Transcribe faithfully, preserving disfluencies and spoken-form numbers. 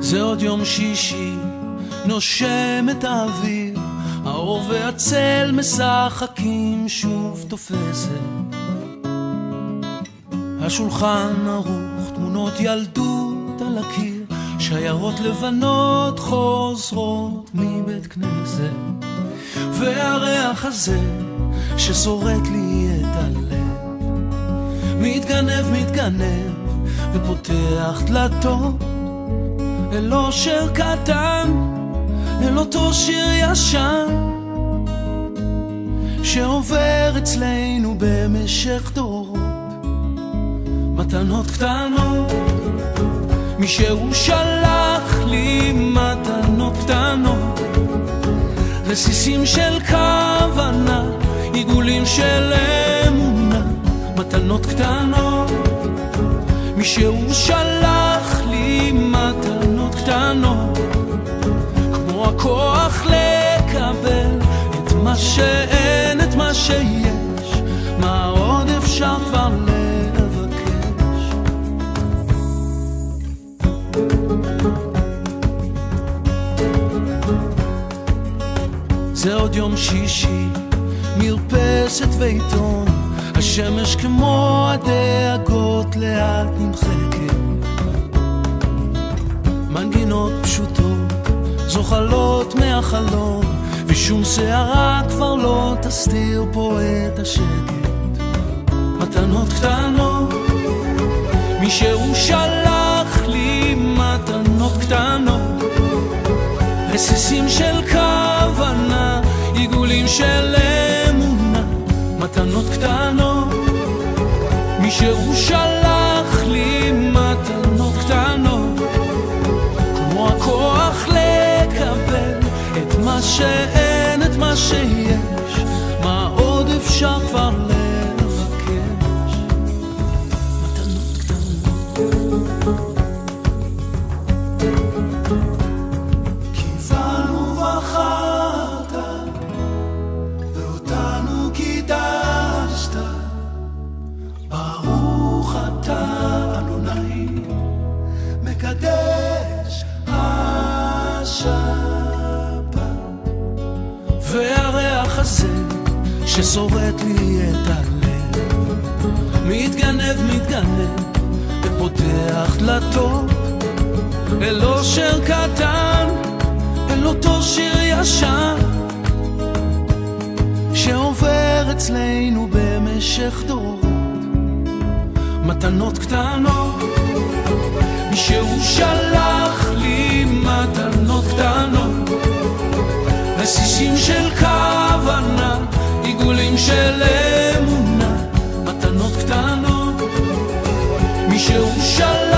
זה עוד יום שישי, נושם את האוויר, האור והצל משחקים, שוב תופסת השולחן ערוך, תמונות ילדות על הקיר, שיירות לבנות חוזרות מבית כנסת, והריח הזה ששורט לי את הלב, מתגנב מתגנב ופותח דלתות אל אושר קטן, אל אותו שיר ישן שעובר אצלנו במשך דורות. מתנות קטנות, מישהו שלח לי מתנות קטנות, רסיסים של כוונה, עיגולים של אמונה. מתנות קטנות, מישהו שלח לי מתנות קטנות, כמו הכוח לקבל את מה שאין, את מה שיש, מה עוד אפשר כבר לבקש. זה עוד יום שישי, מרפסת ועיתון, השמש כמו הדאגות לאט נמחקת, מנגינות פשוטות זוחלות מהחלום, ושום שערה כבר לא תסתיר פה את השקט. מתנות קטנות, מישהו שלח לי מתנות קטנות, רסיסים של כוונה, עיגולים של אמונה. מתנות קטנות, מישהו שלח לי מתנות קטנות, כמו הכוח לקבל את מה שאין, את מה שיש, מה עוד אפשר כבר לבקש. מתנות קטנות, כיוונו בחרת ואותנו קידשת, ברוך אתה אדוני מקדש השבת. והריח הזה ששורט לי את הלב, מתגנב מתגנב ופותח דלתות אל אושר קטן, אל אותו שיר ישן שעובר אצלנו במשך דורות. מתנות קטנות, מישהו שלח לי מתנות קטנות, רסיסים של כוונה, עיגולים של אמונה. מתנות קטנות, מישהו שלח